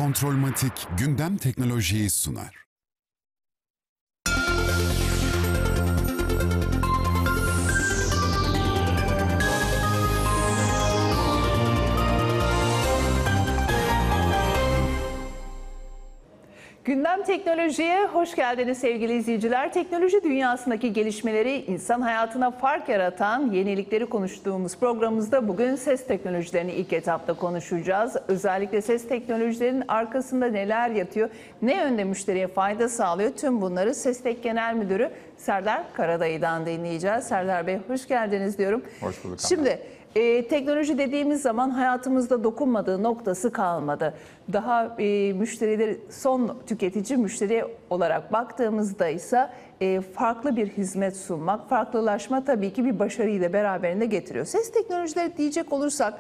Kontrolmatik gündem teknolojiyi sunar. Gündem Teknoloji'ye hoş geldiniz sevgili izleyiciler. Teknoloji dünyasındaki gelişmeleri, insan hayatına fark yaratan yenilikleri konuştuğumuz programımızda bugün ses teknolojilerini ilk etapta konuşacağız. Özellikle ses teknolojilerinin arkasında neler yatıyor, ne yönde müşteriye fayda sağlıyor, tüm bunları Sestek Genel Müdürü Serdar Karadayı'dan dinleyeceğiz. Serdar Bey hoş geldiniz diyorum. Hoş bulduk. Şimdi teknoloji dediğimiz zaman hayatımızda dokunmadığı noktası kalmadı. Daha müşterileri, son tüketici müşteri olarak baktığımızda ise farklı bir hizmet sunmak, farklılaşma tabii ki bir başarıyı da beraberinde getiriyor. Ses teknolojileri diyecek olursak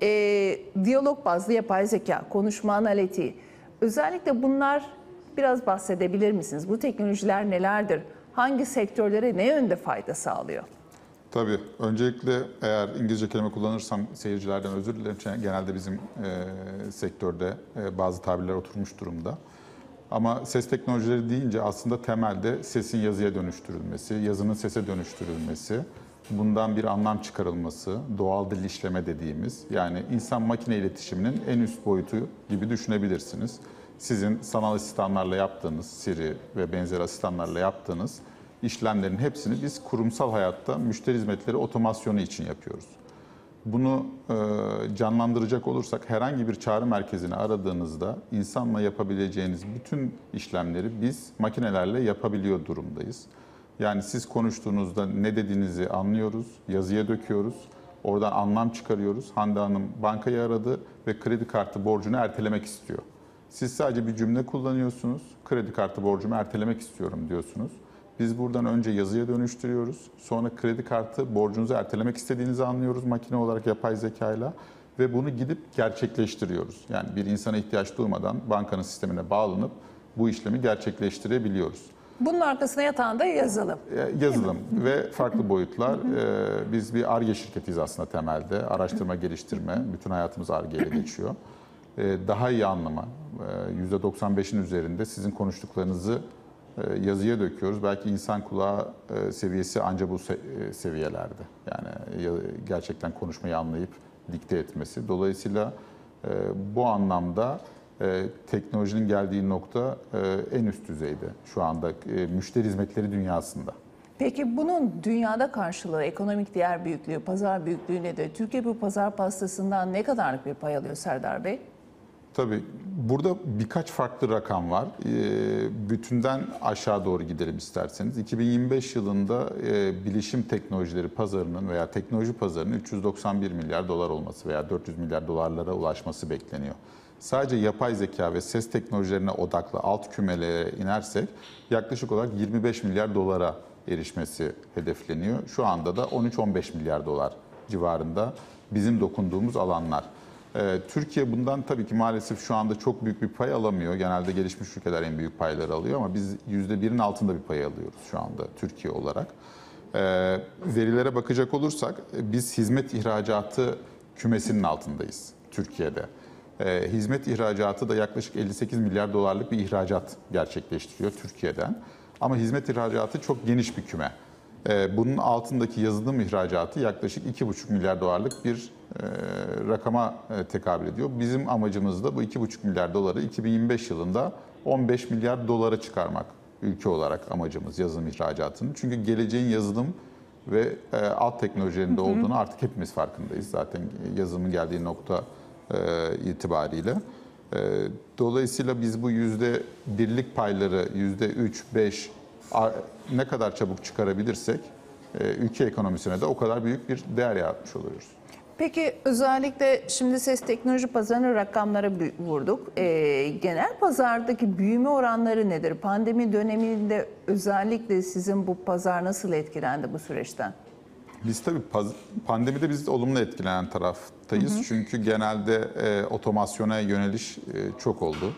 diyalog bazlı yapay zeka, konuşma analitiği, özellikle bunlar biraz bahsedebilir misiniz? Bu teknolojiler nelerdir? Hangi sektörlere ne yönde fayda sağlıyor? Tabii. Öncelikle eğer İngilizce kelime kullanırsam seyircilerden özür dilerim. Genelde bizim sektörde bazı tabirler oturmuş durumda. Ama ses teknolojileri deyince aslında temelde sesin yazıya dönüştürülmesi, yazının sese dönüştürülmesi, bundan bir anlam çıkarılması, doğal dil işleme dediğimiz, yani insan makine iletişiminin en üst boyutu gibi düşünebilirsiniz. Sizin sanal asistanlarla yaptığınız, Siri ve benzeri asistanlarla yaptığınız işlemlerin hepsini biz kurumsal hayatta müşteri hizmetleri otomasyonu için yapıyoruz. Bunu canlandıracak olursak herhangi bir çağrı merkezini aradığınızda insanla yapabileceğiniz bütün işlemleri biz makinelerle yapabiliyor durumdayız. Yani siz konuştuğunuzda ne dediğinizi anlıyoruz, yazıya döküyoruz, oradan anlam çıkarıyoruz. Hande Hanım bankayı aradı ve kredi kartı borcunu ertelemek istiyor. Siz sadece bir cümle kullanıyorsunuz, kredi kartı borcumu ertelemek istiyorum diyorsunuz. Biz buradan önce yazıya dönüştürüyoruz. Sonra kredi kartı borcunuzu ertelemek istediğinizi anlıyoruz makine olarak yapay zekayla ve bunu gidip gerçekleştiriyoruz. Yani bir insana ihtiyaç duymadan bankanın sistemine bağlanıp bu işlemi gerçekleştirebiliyoruz. Bunun arkasına yatan da yazılım. Yazılım ve farklı boyutlar. Biz bir Ar-Ge şirketiyiz aslında temelde. Araştırma, geliştirme. Bütün hayatımız Ar-Ge ile geçiyor. Daha iyi anlama. %95'in üzerinde sizin konuştuklarınızı yazıya döküyoruz. Belki insan kulağı seviyesi ancak bu seviyelerde. Yani gerçekten konuşmayı anlayıp dikte etmesi. Dolayısıyla bu anlamda teknolojinin geldiği nokta en üst düzeyde şu anda müşteri hizmetleri dünyasında. Peki bunun dünyada karşılığı, ekonomik değer büyüklüğü, pazar büyüklüğü nedir? Türkiye bu pazar pastasından ne kadarlık bir pay alıyor Serdar Bey? Tabii burada birkaç farklı rakam var. Bütünden aşağı doğru gidelim isterseniz. 2025 yılında bilişim teknolojileri pazarının veya teknoloji pazarının 391 milyar dolar olması veya 400 milyar dolarlara ulaşması bekleniyor. Sadece yapay zeka ve ses teknolojilerine odaklı alt kümelere inersek yaklaşık olarak 25 milyar dolara erişmesi hedefleniyor. Şu anda da 13-15 milyar dolar civarında bizim dokunduğumuz alanlar. Türkiye bundan tabii ki maalesef şu anda çok büyük bir pay alamıyor. Genelde gelişmiş ülkeler en büyük payları alıyor ama biz %1'in altında bir pay alıyoruz şu anda Türkiye olarak. Verilere bakacak olursak biz hizmet ihracatı kümesinin altındayız Türkiye'de. Hizmet ihracatı da yaklaşık 58 milyar dolarlık bir ihracat gerçekleştiriyor Türkiye'den. Ama hizmet ihracatı çok geniş bir küme. Bunun altındaki yazılım ihracatı yaklaşık 2,5 milyar dolarlık bir rakama tekabül ediyor. Bizim amacımız da bu 2,5 milyar doları 2025 yılında 15 milyar dolara çıkarmak ülke olarak amacımız yazılım ihracatının. Çünkü geleceğin yazılım ve alt teknolojilerinde olduğunu artık hepimiz farkındayız. Zaten yazılımın geldiği nokta itibariyle. Dolayısıyla biz bu %1'lik payları %3-5 ne kadar çabuk çıkarabilirsek ülke ekonomisine de o kadar büyük bir değer yaratmış oluyoruz. Peki özellikle şimdi ses teknoloji pazarının rakamları vurduk. Genel pazardaki büyüme oranları nedir? Pandemi döneminde özellikle sizin bu pazar nasıl etkilendi bu süreçten? Biz tabii pandemide biz de olumlu etkilenen taraftayız. Çünkü genelde otomasyona yöneliş çok oldu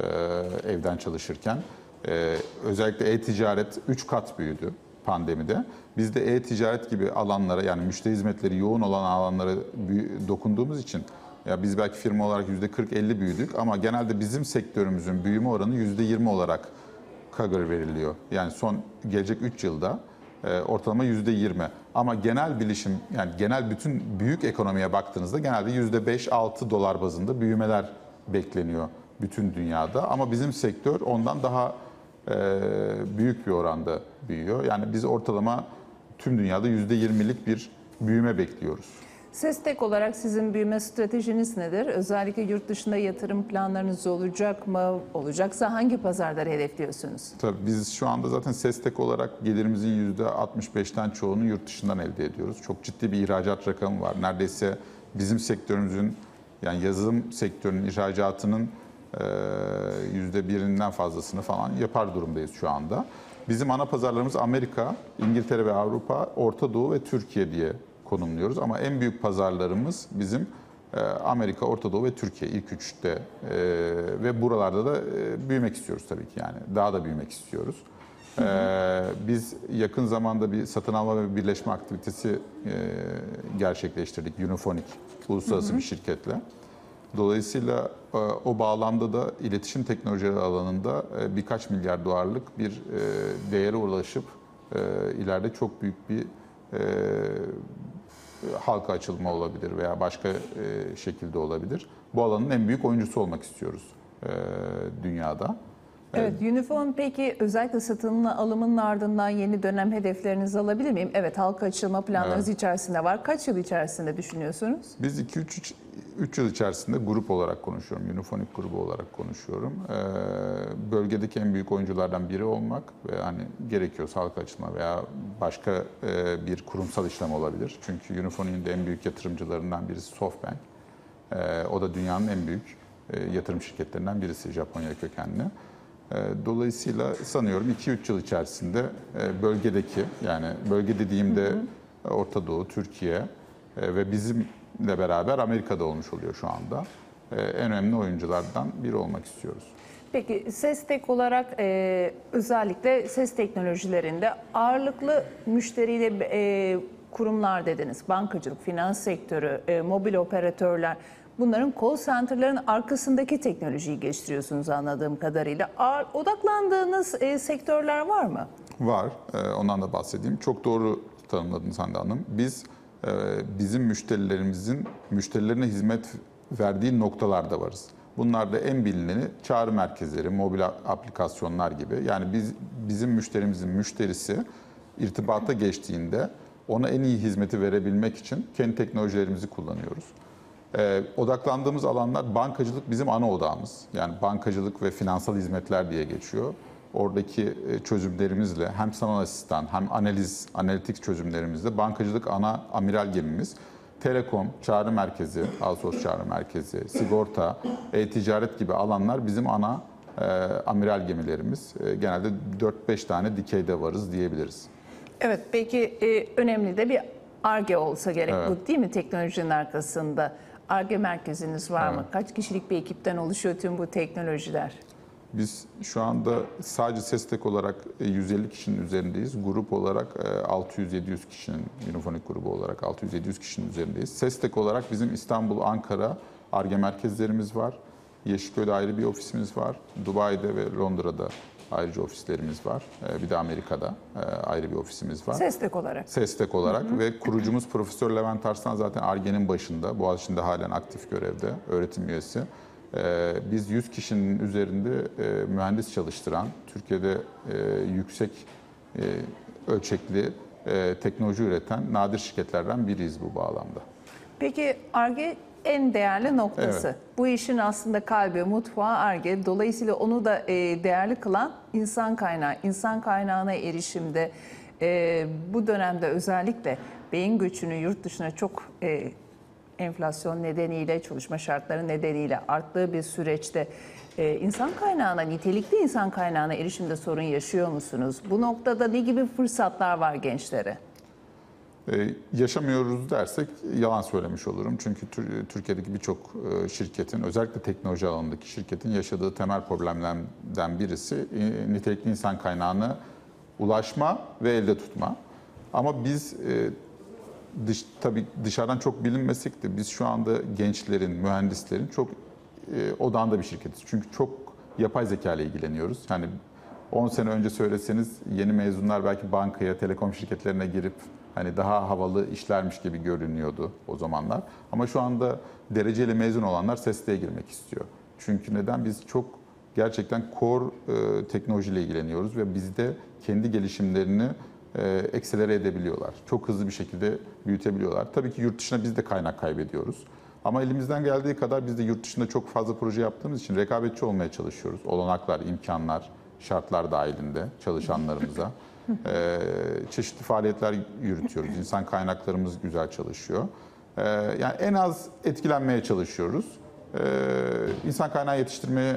evden çalışırken. Özellikle e-ticaret 3 kat büyüdü pandemide. Biz de e-ticaret gibi alanlara, yani müşteri hizmetleri yoğun olan alanlara dokunduğumuz için ya biz belki firma olarak %40-50 büyüdük ama genelde bizim sektörümüzün büyüme oranı %20 olarak CAGR veriliyor. Yani son gelecek 3 yılda ortalama %20. Ama genel bilişim, yani genel bütün büyük ekonomiye baktığınızda genelde %5-6 dolar bazında büyümeler bekleniyor bütün dünyada. Ama bizim sektör ondan daha büyük bir oranda büyüyor. Yani biz ortalama tüm dünyada %20'lik bir büyüme bekliyoruz. SESTEK olarak sizin büyüme stratejiniz nedir? Özellikle yurt dışında yatırım planlarınız olacak mı? Olacaksa hangi pazarları hedefliyorsunuz? Tabii biz şu anda zaten SESTEK olarak gelirimizin %65'ten çoğunu yurt dışından elde ediyoruz. Çok ciddi bir ihracat rakamı var. Neredeyse bizim sektörümüzün, yani yazılım sektörünün ihracatının %1'inden fazlasını falan yapar durumdayız şu anda. Bizim ana pazarlarımız Amerika, İngiltere ve Avrupa, Orta Doğu ve Türkiye diye konumluyoruz. Ama en büyük pazarlarımız bizim Amerika, Orta Doğu ve Türkiye ilk üçte ve buralarda da büyümek istiyoruz tabii ki, yani daha da büyümek istiyoruz. Biz yakın zamanda bir satın alma ve birleşme aktivitesi gerçekleştirdik Unifonic uluslararası bir şirketle. Dolayısıyla o bağlamda da iletişim teknolojileri alanında birkaç milyar dolarlık bir değere ulaşıp ileride çok büyük bir halka açılma olabilir veya başka şekilde olabilir. Bu alanın en büyük oyuncusu olmak istiyoruz dünyada. Evet, Unifon peki özellikle satın alımının ardından yeni dönem hedeflerinizi alabilir miyim? Evet, halka açılma planlarınız içerisinde var. Kaç yıl içerisinde düşünüyorsunuz? Biz 2-3 yıl içerisinde grup olarak konuşuyorum. Unifonic grubu olarak konuşuyorum. Bölgedeki en büyük oyunculardan biri olmak ve hani gerekiyorsa halka açılma veya başka bir kurumsal işlem olabilir. Çünkü Unifonic'in de en büyük yatırımcılarından birisi SoftBank. O da dünyanın en büyük yatırım şirketlerinden birisi, Japonya kökenli. Dolayısıyla sanıyorum 2-3 yıl içerisinde bölgedeki, yani bölge dediğimde Orta Doğu, Türkiye ve bizimle beraber Amerika'da olmuş oluyor şu anda. En önemli oyunculardan biri olmak istiyoruz. Peki SESTEK olarak özellikle ses teknolojilerinde ağırlıklı müşteriyle kurumlar dediniz. Bankacılık, finans sektörü, mobil operatörler. Bunların call center'ların arkasındaki teknolojiyi geliştiriyorsunuz anladığım kadarıyla. Odaklandığınız sektörler var mı? Var. Ondan da bahsedeyim. Çok doğru tanımladınız Hande Hanım. Biz bizim müşterilerine hizmet verdiği noktalarda varız. Bunlar da en bilineni çağrı merkezleri, mobil aplikasyonlar gibi. Yani bizim müşterimizin müşterisi irtibata geçtiğinde ona en iyi hizmeti verebilmek için kendi teknolojilerimizi kullanıyoruz. Odaklandığımız alanlar bankacılık bizim ana odağımız. Yani bankacılık ve finansal hizmetler diye geçiyor. Oradaki çözümlerimizle hem sanal asistan hem analitik çözümlerimizle bankacılık ana amiral gemimiz. Telekom, çağrı merkezi, outsource çağrı merkezi, sigorta, e-ticaret gibi alanlar bizim ana amiral gemilerimiz. Genelde 4-5 tane dikeyde varız diyebiliriz. Evet, peki önemli de bir Ar-Ge olsa gerek bu değil mi teknolojinin arkasında? Ar-Ge merkeziniz var mı? Kaç kişilik bir ekipten oluşuyor tüm bu teknolojiler? Biz şu anda sadece SESTEK olarak 150 kişinin üzerindeyiz. Grup olarak 600-700 kişinin, Unifonic grubu olarak 600-700 kişinin üzerindeyiz. SESTEK olarak bizim İstanbul, Ankara Ar-Ge merkezlerimiz var. Yeşilköy'de ayrı bir ofisimiz var. Dubai'de ve Londra'da ayrıca ofislerimiz var. Bir de Amerika'da ayrı bir ofisimiz var. SESTEK olarak. SESTEK olarak ve kurucumuz Profesör Levent Arslan zaten Ar-Ge'nin başında. Boğaziçi'nde halen aktif görevde, öğretim üyesi. Biz 100 kişinin üzerinde mühendis çalıştıran, Türkiye'de yüksek ölçekli teknoloji üreten nadir şirketlerden biriyiz bu bağlamda. Peki Ar-Ge en değerli noktası. Evet. Bu işin aslında kalbi, mutfağı Ar-Ge. Dolayısıyla onu da değerli kılan insan kaynağı. İnsan kaynağına erişimde bu dönemde özellikle beyin göçünü yurt dışına çok enflasyon nedeniyle, çalışma şartları nedeniyle arttığı bir süreçte insan kaynağına, nitelikli insan kaynağına erişimde sorun yaşıyor musunuz? Bu noktada ne gibi fırsatlar var gençlere? Yaşamıyoruz dersek yalan söylemiş olurum. Çünkü Türkiye'deki birçok şirketin, özellikle teknoloji alanındaki şirketin yaşadığı temel problemlerden birisi nitelikli insan kaynağına ulaşma ve elde tutma. Ama biz tabii dışarıdan çok bilinmesek de biz şu anda gençlerin, mühendislerin çok odağında bir şirketiz. Çünkü çok yapay zeka ile ilgileniyoruz. Yani 10 sene önce söyleseniz yeni mezunlar belki bankaya, telekom şirketlerine girip hani daha havalı işlermiş gibi görünüyordu o zamanlar. Ama şu anda dereceyle mezun olanlar SEST'e girmek istiyor. Çünkü neden? Biz çok gerçekten core teknolojiyle ilgileniyoruz ve bizde kendi gelişimlerini ekselere edebiliyorlar. Çok hızlı bir şekilde büyütebiliyorlar. Tabii ki yurt dışına biz de kaynak kaybediyoruz. Ama elimizden geldiği kadar biz de yurt dışında çok fazla proje yaptığımız için rekabetçi olmaya çalışıyoruz. Olanaklar, imkanlar, şartlar dahilinde çalışanlarımıza. Çeşitli faaliyetler yürütüyoruz. İnsan kaynaklarımız güzel çalışıyor. Yani en az etkilenmeye çalışıyoruz. İnsan kaynağı yetiştirmeye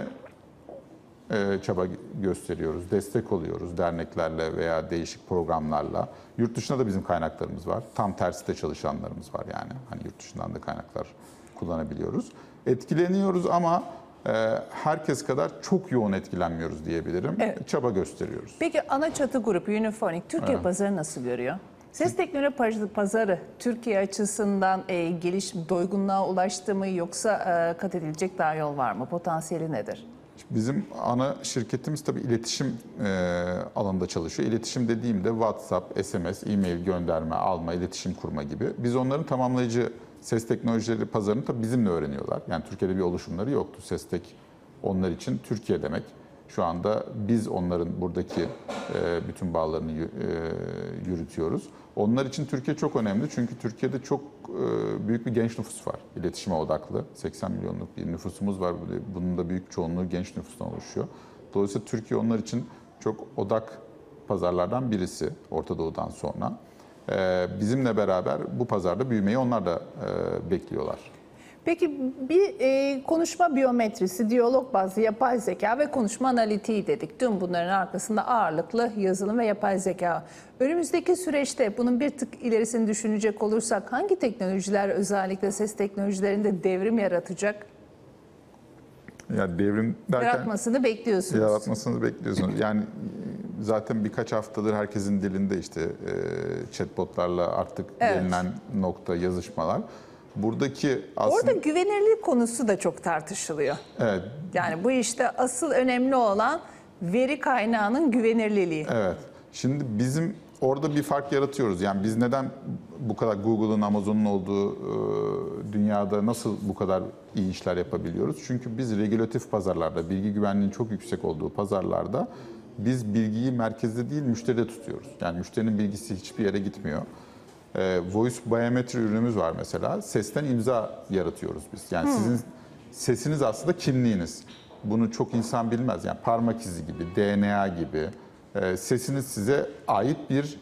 çaba gösteriyoruz, destek oluyoruz derneklerle veya değişik programlarla. Yurt dışında da bizim kaynaklarımız var. Tam tersi de çalışanlarımız var yani. Hani yurt dışından da kaynaklar kullanabiliyoruz. Etkileniyoruz ama herkes kadar çok yoğun etkilenmiyoruz diyebilirim. Evet. Çaba gösteriyoruz. Peki ana çatı grubu Uniphonic Türkiye pazarı nasıl görüyor? Ses teknoloji pazarı Türkiye açısından gelişim, doygunluğa ulaştı mı yoksa kat edilecek daha yol var mı? Potansiyeli nedir? Bizim ana şirketimiz tabii iletişim alanında çalışıyor. İletişim dediğimde WhatsApp, SMS, e-mail gönderme, alma, iletişim kurma gibi. Biz onların tamamlayıcı ses teknolojileri pazarını tabii bizimle öğreniyorlar. Yani Türkiye'de bir oluşumları yoktu. SESTEK onlar için Türkiye demek. Şu anda biz onların buradaki bütün bağlarını yürütüyoruz. Onlar için Türkiye çok önemli çünkü Türkiye'de çok büyük bir genç nüfus var. İletişime odaklı. 80 milyonluk bir nüfusumuz var. Bunun da büyük çoğunluğu genç nüfustan oluşuyor. Dolayısıyla Türkiye onlar için çok odak pazarlardan birisi Orta Doğu'dan sonra. Bizimle beraber bu pazarda büyümeyi onlar da bekliyorlar. Peki bir konuşma biyometrisi, diyalog bazlı yapay zeka ve konuşma analitiği dedik. Tüm bunların arkasında ağırlıklı yazılım ve yapay zeka. Önümüzdeki süreçte bunun bir tık ilerisini düşünecek olursak hangi teknolojiler özellikle ses teknolojilerinde devrim yaratacak? Yani devrim derken... Yaratmasını bekliyorsunuz. Yaratmasını bekliyorsunuz. Yani zaten birkaç haftadır herkesin dilinde işte chatbotlarla artık gelinen nokta yazışmalar. Buradaki aslında... Orada güvenilirlik konusu da çok tartışılıyor. Evet. Yani bu işte asıl önemli olan veri kaynağının güvenilirliği. Evet. Şimdi bizim orada bir fark yaratıyoruz. Yani biz neden bu kadar Google'ın, Amazon'un olduğu dünyada nasıl bu kadar iyi işler yapabiliyoruz? Çünkü biz regülatif pazarlarda, bilgi güvenliğinin çok yüksek olduğu pazarlarda biz bilgiyi merkezde değil müşteride tutuyoruz. Yani müşterinin bilgisi hiçbir yere gitmiyor. Voice biometri ürünümüz var mesela. Sesten imza yaratıyoruz biz. Yani sizin sesiniz aslında kimliğiniz. Bunu çok insan bilmez. Yani parmak izi gibi, DNA gibi sesiniz size ait bir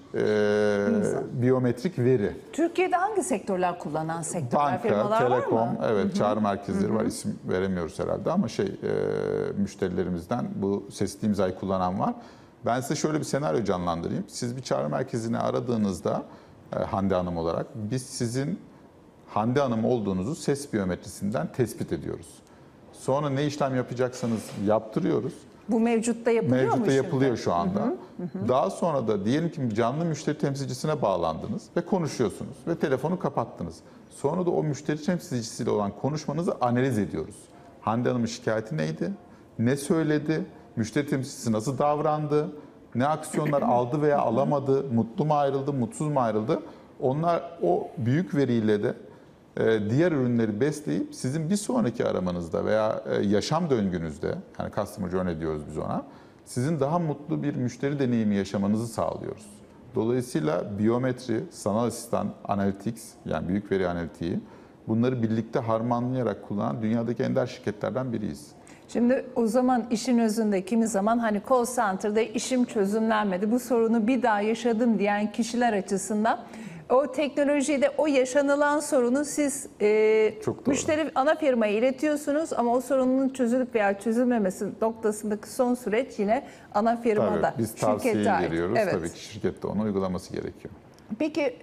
biyometrik veri. Türkiye'de hangi sektörler kullanan sektörler, Banka, firmalar telekom, var mı? evet çağrı merkezleri var. İsim veremiyoruz herhalde ama müşterilerimizden bu sesli imzayı kullanan var. Ben size şöyle bir senaryo canlandırayım. Siz bir çağrı merkezini aradığınızda Hande Hanım olarak biz sizin Hande Hanım olduğunuzu ses biyometrisinden tespit ediyoruz. Sonra ne işlem yapacaksanız yaptırıyoruz. Bu mevcutta yapılıyor mu? Mevcutta şimdi? yapılıyor şu anda. Daha sonra da diyelim ki canlı müşteri temsilcisine bağlandınız ve konuşuyorsunuz ve telefonu kapattınız. Sonra da o müşteri temsilcisiyle olan konuşmanızı analiz ediyoruz. Hande Hanım'ın şikayeti neydi? Ne söyledi? Müşteri temsilcisi nasıl davrandı? Ne aksiyonlar aldı veya alamadı? Mutlu mu ayrıldı, mutsuz mu ayrıldı? Onlar o büyük veriyle de diğer ürünleri besleyip sizin bir sonraki aramanızda veya yaşam döngünüzde, yani customer journey diyoruz biz ona, sizin daha mutlu bir müşteri deneyimi yaşamanızı sağlıyoruz. Dolayısıyla biyometri, sanal asistan, analytics yani büyük veri analitiği bunları birlikte harmanlayarak kullanan dünyadaki ender şirketlerden biriyiz. Şimdi o zaman işin özünde kimi zaman hani call center'da işim çözümlenmedi, bu sorunu bir daha yaşadım diyen kişiler açısından o teknolojide o yaşanılan sorunu siz müşteri ana firmaya iletiyorsunuz ama o sorunun çözülüp veya çözülmemesi noktasındaki son süreç yine ana firmada. Tabii biz tavsiyeyi veriyoruz. Evet. Tabii ki şirkette onu uygulaması gerekiyor. Peki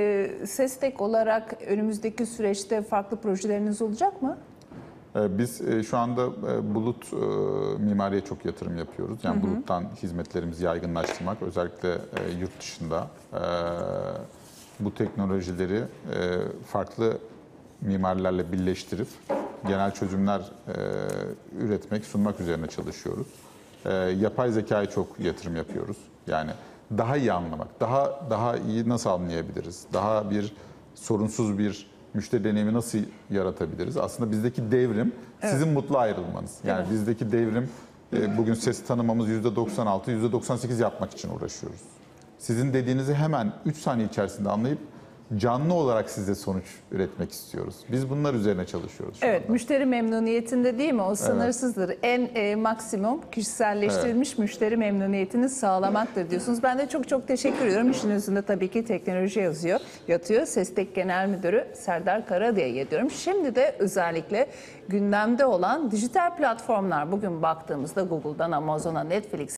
SESTEK olarak önümüzdeki süreçte farklı projeleriniz olacak mı? Biz şu anda bulut mimariye çok yatırım yapıyoruz. Yani buluttan hizmetlerimizi yaygınlaştırmak, özellikle yurt dışında bu teknolojileri farklı mimarilerle birleştirip genel çözümler üretmek, sunmak üzerine çalışıyoruz. Yapay zekaya çok yatırım yapıyoruz. Yani daha iyi anlamak, daha iyi nasıl anlayabiliriz? Daha sorunsuz bir müşteri deneyimi nasıl yaratabiliriz? Aslında bizdeki devrim sizin mutlu ayrılmanız. Yani bizdeki devrim bugün ses tanımamız %96, %98 yapmak için uğraşıyoruz. Sizin dediğinizi hemen 3 saniye içerisinde anlayıp canlı olarak size sonuç üretmek istiyoruz. Biz bunlar üzerine çalışıyoruz şu Evet, anda. müşteri memnuniyetinde değil mi? O sınırsızdır. En maksimum kişiselleştirilmiş müşteri memnuniyetini sağlamaktır diyorsunuz. Ben de çok teşekkür ediyorum. İşin üstünde tabii ki teknoloji yatıyor. SESTEK Genel Müdürü Serdar Karadayı'ya diyorum. Şimdi de özellikle gündemde olan dijital platformlar. Bugün baktığımızda Google'dan Amazon'a, Netflix